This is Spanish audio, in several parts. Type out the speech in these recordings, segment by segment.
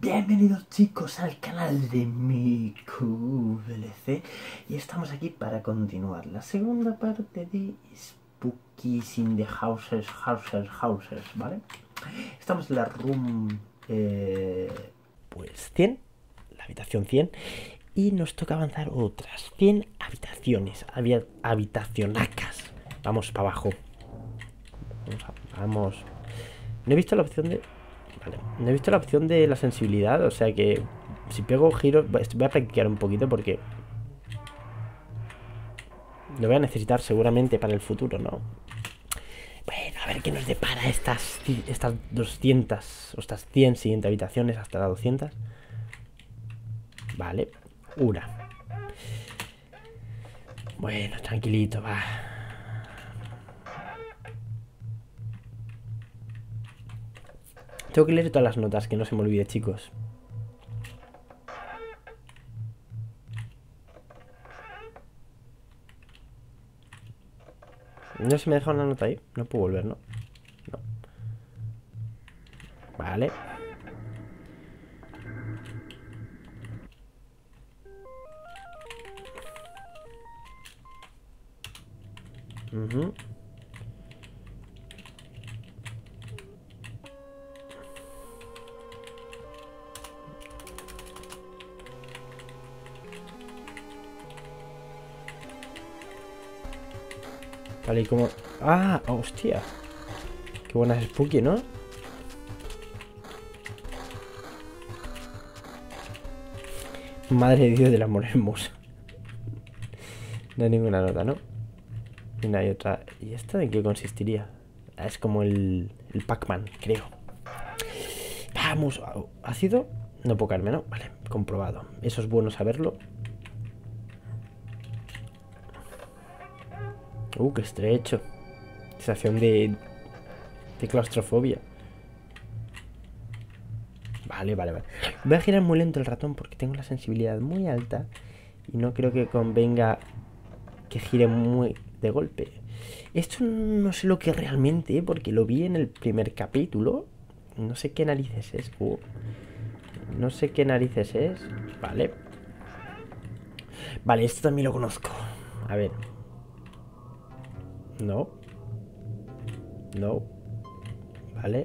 Bienvenidos chicos al canal de MikuVLC y estamos aquí para continuar la segunda parte de Spookies in the Houses, ¿vale? Estamos en la room pues 100, la habitación 100, y nos toca avanzar otras 100 habitaciones, habitacionacas. Vamos para abajo. Vamos. No he visto la opción de... Vale, no he visto la opción de la sensibilidad, o sea que si pego giros, voy a practicar un poquito porque lo voy a necesitar seguramente para el futuro, ¿no? Bueno, a ver qué nos depara estas 200 o estas 100 siguientes habitaciones hasta las 200. Vale, una. Bueno, tranquilito, va. Tengo que leer todas las notas, que no se me olvide, chicos. No se me deja una nota ahí. No puedo volver, ¿no? No. Vale. Vale, y como... ¡Ah! ¡Hostia! Qué buena es Spooky, ¿no? Madre de Dios del amor hermoso. No hay ninguna nota, ¿no? Y no hay otra. ¿Y esta de qué consistiría? Es como el Pac-Man, creo. Vamos. ¿Ácido? No puedo caerme, ¿no? Vale, comprobado. Eso es bueno saberlo. Qué estrecho. Sensación de claustrofobia. Vale. Voy a girar muy lento el ratón porque tengo la sensibilidad muy alta y no creo que convenga que gire muy de golpe. Esto no sé lo que realmente, porque lo vi en el primer capítulo. No sé qué narices es. No sé qué narices es. Vale. Vale, esto también lo conozco. A ver. No. Vale.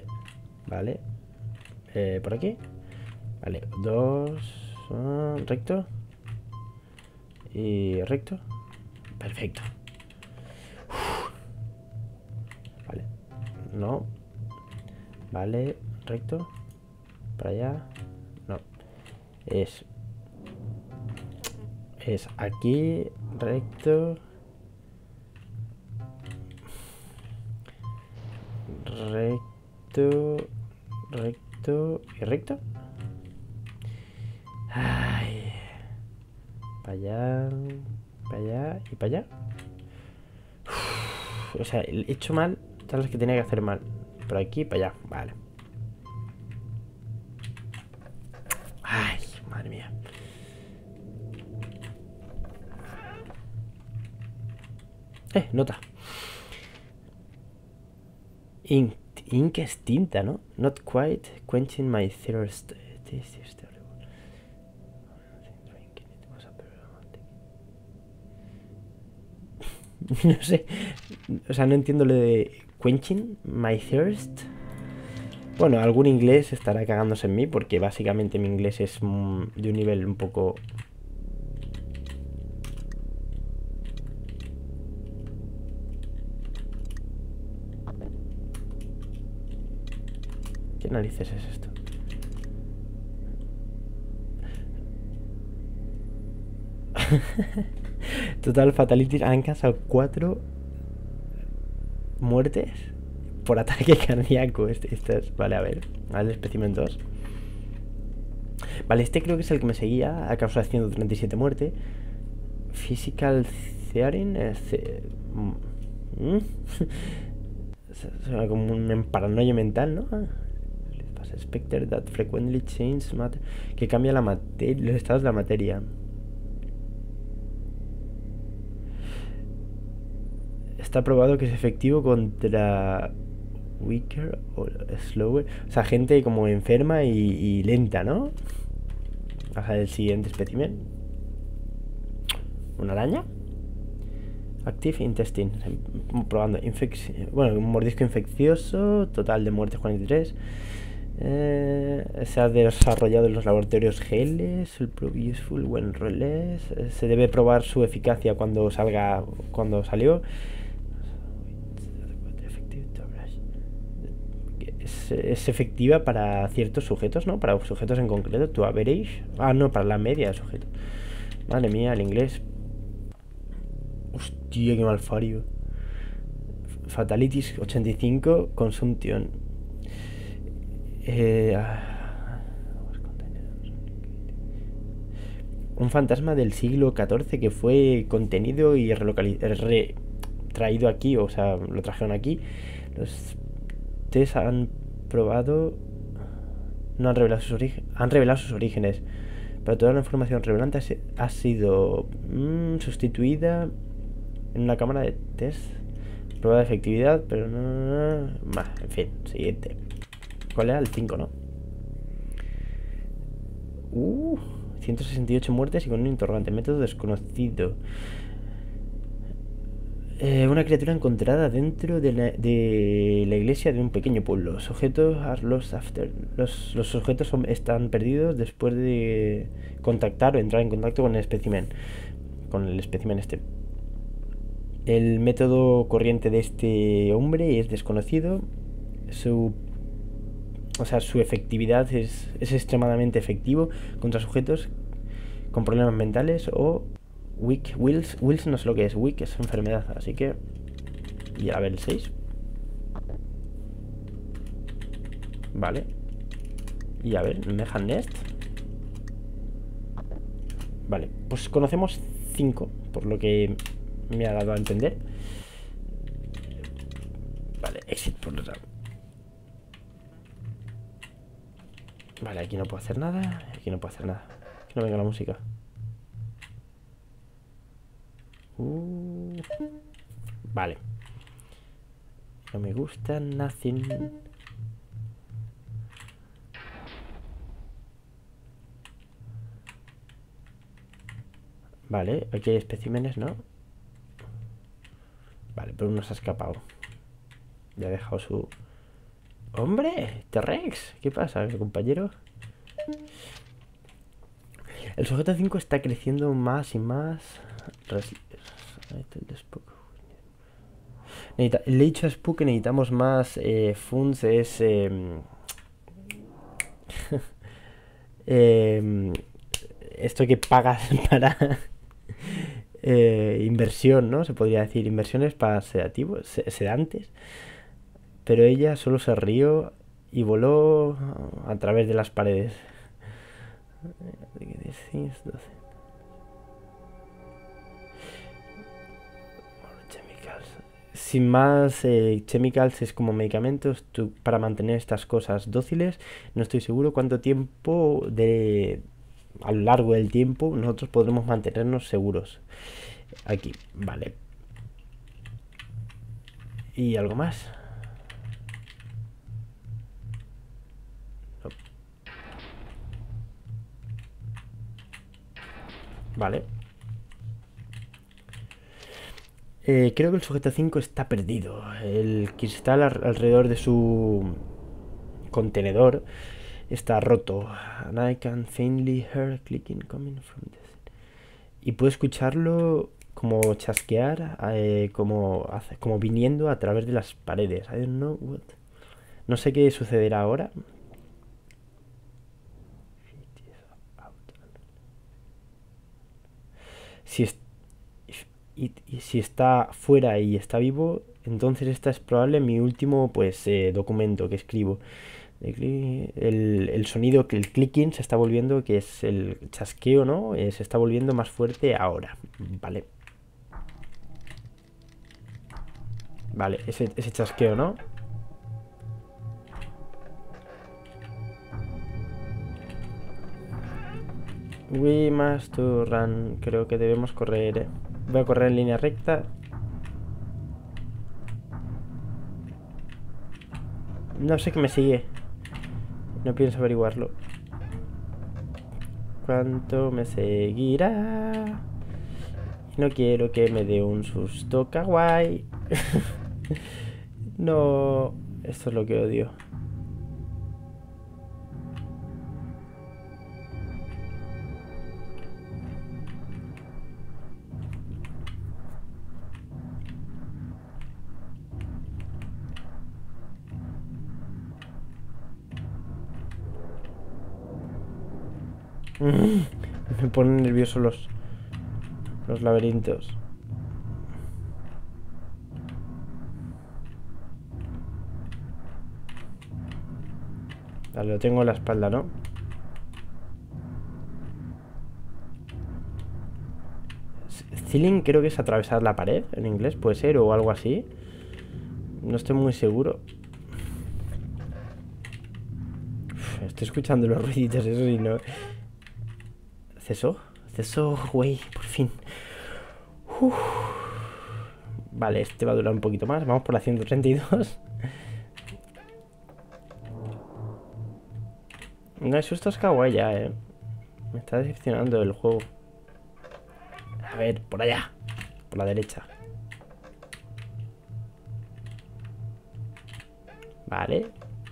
Por aquí. Vale, 2. Recto. Y recto. Perfecto. Vale. No. Vale, recto. Para allá. No. Es aquí. Recto. Recto y recto. Ay. Para allá y para allá. O sea, he hecho mal todas las que tenía que hacer mal. Por aquí y para allá. Vale. Ay, madre mía. Nota. Ink es tinta, ¿no? Not quite quenching my thirst. This is terrible. No sé. O sea, no entiendo lo de quenching my thirst. Bueno, algún inglés estará cagándose en mí porque básicamente mi inglés es de un nivel un poco... ¿Qué narices es esto? Total Fatality han causado 4 muertes por ataque cardíaco. Este es... Vale, a ver. Vale, espécimen 2. Vale, este creo que es el que me seguía. Ha causado 137 muertes. Physical Theory. Como un paranoia mental, ¿no? Spectre that frequently changes matter. Que cambia la materia, los estados de la materia. Está probado que es efectivo contra weaker o slower. O sea, gente como enferma y lenta, ¿no? Vamos a ver el siguiente espécimen. ¿Una araña? Active intestine. Probando. Bueno, un mordisco infeccioso. Total de muertes 43. Se ha desarrollado en los laboratorios geles. El Prove Useful when released. Se debe probar su eficacia cuando salió. Es efectiva para ciertos sujetos, ¿no? Para sujetos en concreto. To average. Ah, no, para la media de sujetos. Madre mía, el inglés. Hostia, qué malfario. Fatalities 85. Consumption. Un fantasma del siglo XIV que fue contenido y traído aquí, o sea, lo trajeron aquí. Los test han probado, no han revelado sus orígenes, pero toda la información revelante ha sido sustituida en una cámara de test. Prueba de efectividad, pero no. En fin, siguiente. ¿Cuál era? El 5, ¿no? 168 muertes y con un interrogante. Método desconocido. Una criatura encontrada dentro de la iglesia de un pequeño pueblo. Los sujetos los sujetos están perdidos después de contactar o entrar en contacto con el espécimen. Con el espécimen este. El método corriente de este hombre es desconocido. Su efectividad es extremadamente efectivo contra sujetos con problemas mentales o weak wills. Wills no sé lo que es. Weak es enfermedad, así que... Y a ver el 6. Vale. Y a ver, Mehan Nest. Vale, pues conocemos 5, por lo que me ha dado a entender. Vale, exit por los lados. Vale, aquí no puedo hacer nada. Aquí no puedo hacer nada. Que no venga la música. Vale. No me gusta nothing. Vale, aquí hay especímenes, ¿no? Vale, pero uno se ha escapado. Ya ha dejado su... ¡Hombre! ¡T-Rex! ¿Qué pasa, compañero? El sujeto 5 está creciendo más y más. Le he dicho a Spook que necesitamos más funds. Es... esto que pagas para... inversión, ¿no? Se podría decir inversiones para sedantes. Pero ella solo se rió y voló a través de las paredes. Sin más, chemicals es como medicamentos para mantener estas cosas dóciles. No estoy seguro cuánto tiempo a lo largo del tiempo nosotros podremos mantenernos seguros. Aquí, vale. ¿Y algo más? No. Vale. Creo que el sujeto 5 está perdido. El cristal alrededor de su contenedor está roto. And I can faintly hear clicking coming from this. Y puedo escucharlo como chasquear, como viniendo a través de las paredes. I don't know what. No sé qué sucederá ahora. Si está fuera y está vivo, entonces esta es probable mi último documento que escribo. El sonido, que el clicking se está volviendo, que es el chasqueo, ¿no? Se está volviendo más fuerte ahora. Vale. Vale, ese chasqueo, ¿no? We must to run. Creo que debemos correr, ¿eh? Voy a correr en línea recta. No sé qué me sigue. No pienso averiguarlo. ¿Cuánto me seguirá? No quiero que me dé un susto kawaii. No, esto es lo que odio. Me ponen nervioso los laberintos. Vale, lo tengo en la espalda, ¿no? Ceiling creo que es atravesar la pared en inglés, puede ser, o algo así. No estoy muy seguro. Estoy escuchando los ruiditos, eso sí, no. ¿Cesó? Cesó, güey, por fin. Uf. Vale, este va a durar un poquito más. Vamos por la 132. No, esto es kawaii ya, Me está decepcionando el juego. A ver, por allá. Por la derecha. Vale.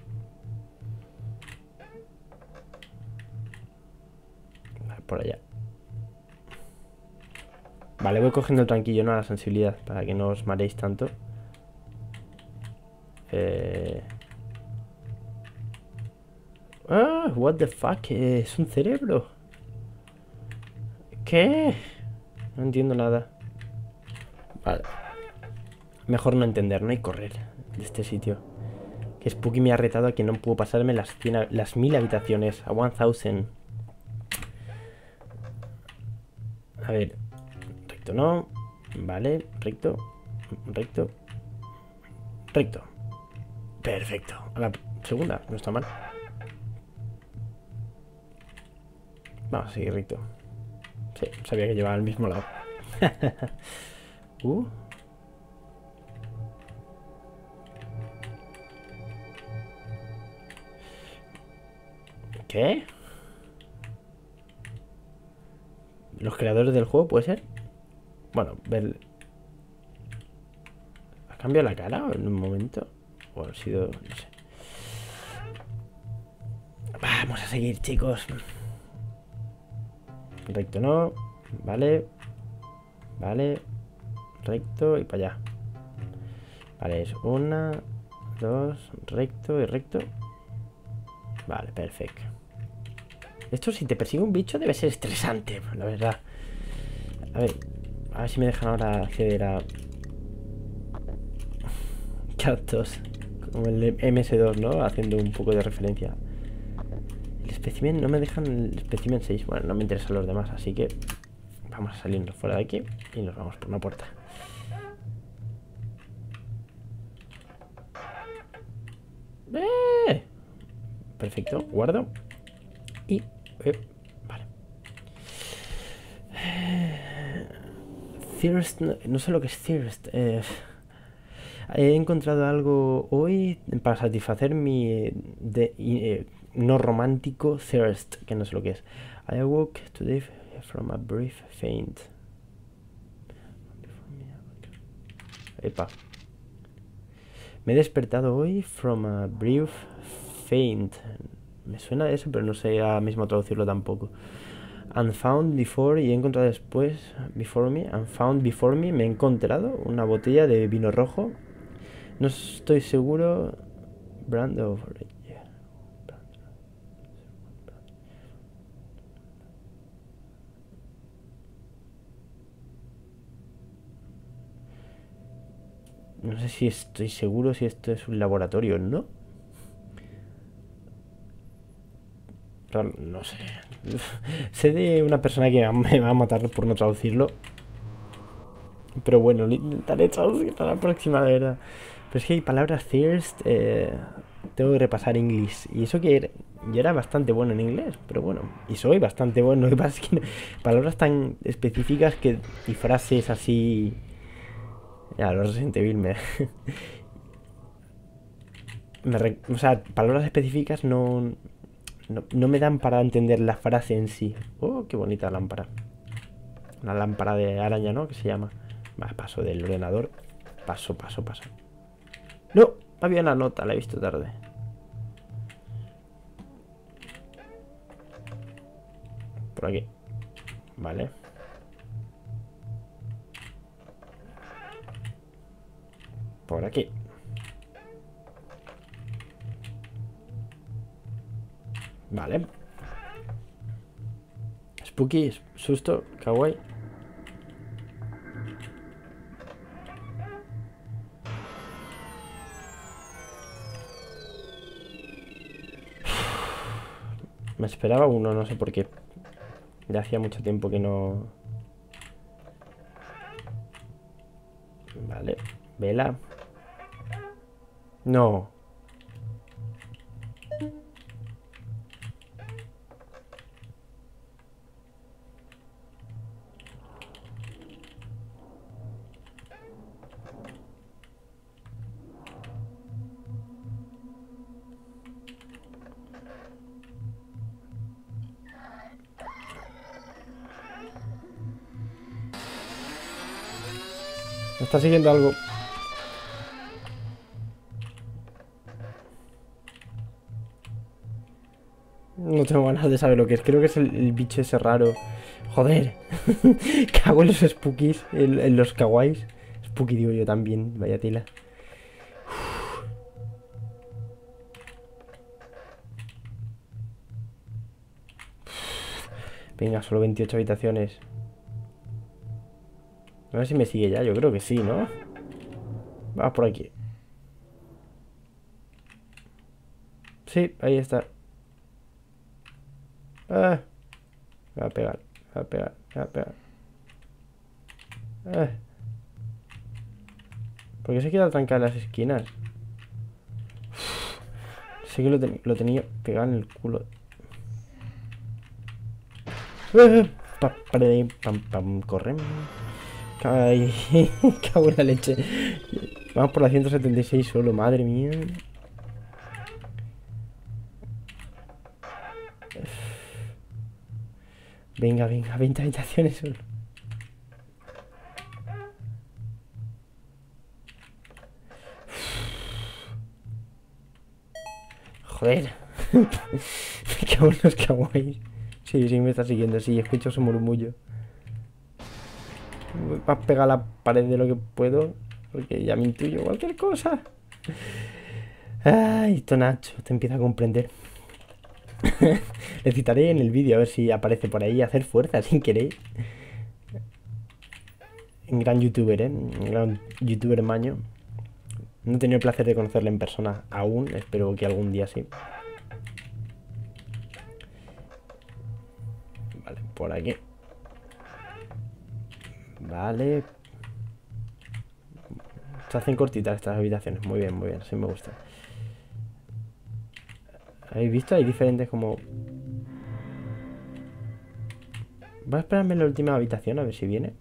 Por allá. Vale, voy cogiendo el tranquillo, ¿no? La sensibilidad, para que no os mareéis tanto. Ah, what the fuck, es un cerebro. ¿Qué? No entiendo nada. Vale. Mejor no entender, ¿no? Y correr de este sitio. Que Spooky me ha retado a que no puedo pasarme las 1000 habitaciones. A 1000. A ver. Recto no. Vale, recto. Recto. Recto. Perfecto. A la segunda, no está mal. Vamos a seguir recto. Sí, sabía que llevaba al mismo lado. ¿Qué? ¿Los creadores del juego puede ser? Bueno, ver... ¿Ha cambiado la cara en un momento? O ha sido... no sé. Vamos a seguir, chicos. Recto no. Vale. Vale. Recto y para allá. Vale, es 1, 2, recto y recto. Vale, perfecto. Esto, si te persigue un bicho, debe ser estresante, la verdad. A ver si me dejan ahora acceder a... Cactus. Como el MS2, ¿no? Haciendo un poco de referencia. El espécimen, no me dejan el espécimen 6. Bueno, no me interesan los demás, así que vamos a salirnos fuera de aquí y nos vamos por una puerta. Perfecto, guardo. Y... vale. Thirst, no sé lo que es Thirst. He encontrado algo hoy para satisfacer mi no romántico thirst, que no sé lo que es. I awoke today from a brief faint. Epa. Me he despertado hoy from a brief faint. Me suena eso, pero no sé ahora mismo traducirlo tampoco. And found before, y he encontrado después, before me, and found before me, me he encontrado una botella de vino rojo. No estoy seguro. Brand of... No sé si estoy seguro si esto es un laboratorio o no. No sé. Sé de una persona que me va a matar por no traducirlo. Pero bueno, intentaré traducir a la próxima, de verdad. Pero es que hay palabras thirst. Tengo que repasar inglés. Y eso que yo era bastante bueno en inglés. Pero bueno, y soy bastante bueno. Lo que pasa es que palabras tan específicas y frases así... Ya, los Resident Evil me... O sea, palabras específicas no me dan para entender la frase en sí. Oh, qué bonita lámpara. Una lámpara de araña, ¿no? Que se llama. Va, paso del ordenador. Paso. No, había una nota, la he visto tarde. Por aquí. Vale. Por aquí. Vale. Spooky, susto, kawaii. Me esperaba uno, no sé por qué. Ya hacía mucho tiempo que no... Vale, vela. No. Me está siguiendo algo. No tengo ganas de saber lo que es. Creo que es el bicho ese raro. Joder. Cago en los spookies. En los kawaiis. Spooky digo yo también. Vaya tela. Venga, solo 28 habitaciones. A ver si me sigue ya. Yo creo que sí, ¿no? Vamos por aquí. Sí, ahí está. Ah. Me va a pegar. Me va a pegar. Me va a pegar. ¿Por qué se queda trancada en las esquinas? Sé que lo tenía pegado en el culo. Corremos. Ay, cago en la leche. Vamos por la 176 solo, madre mía. Venga, 20 habitaciones solo. Joder. Me cago en los kawaiis. Sí, me está siguiendo, sí, escucho su murmullo. Voy a pegar a la pared de lo que puedo, porque ya me intuyo cualquier cosa. Ay, Nacho, te empieza a comprender. Le citaré en el vídeo a ver si aparece por ahí. Hacer fuerza sin querer. Un gran youtuber, un gran youtuber maño. No he tenido el placer de conocerle en persona aún. Espero que algún día sí. Vale, por aquí. Vale. Se hacen cortitas estas habitaciones. Muy bien, así me gusta. ¿Habéis visto? Hay diferentes como... Voy a esperarme en la última habitación a ver si viene.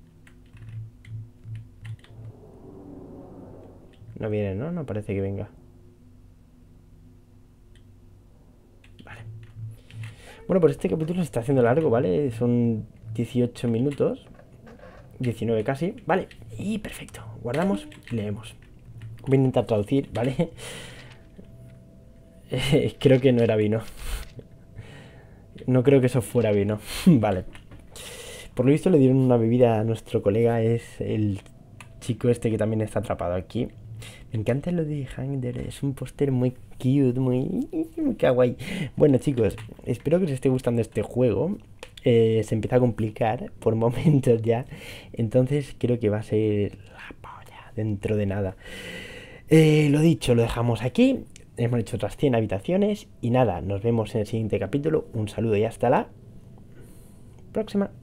No viene, ¿no? No parece que venga. Vale. Bueno, pues este capítulo se está haciendo largo, ¿vale? Son 18 minutos. 19 casi. Vale. Y perfecto. Guardamos y leemos. Voy a intentar traducir, ¿vale? Creo que no era vino. No creo que eso fuera vino. Vale. Por lo visto le dieron una bebida a nuestro colega. Es el chico este que también está atrapado aquí. Me encanta lo de Hangder. Es un póster muy cute, muy kawaii. Bueno, chicos, espero que os esté gustando este juego. Se empieza a complicar por momentos ya. Entonces creo que va a ser la polla dentro de nada. Lo dicho, lo dejamos aquí. Hemos hecho otras 100 habitaciones. Y nada, nos vemos en el siguiente capítulo. Un saludo y hasta la próxima.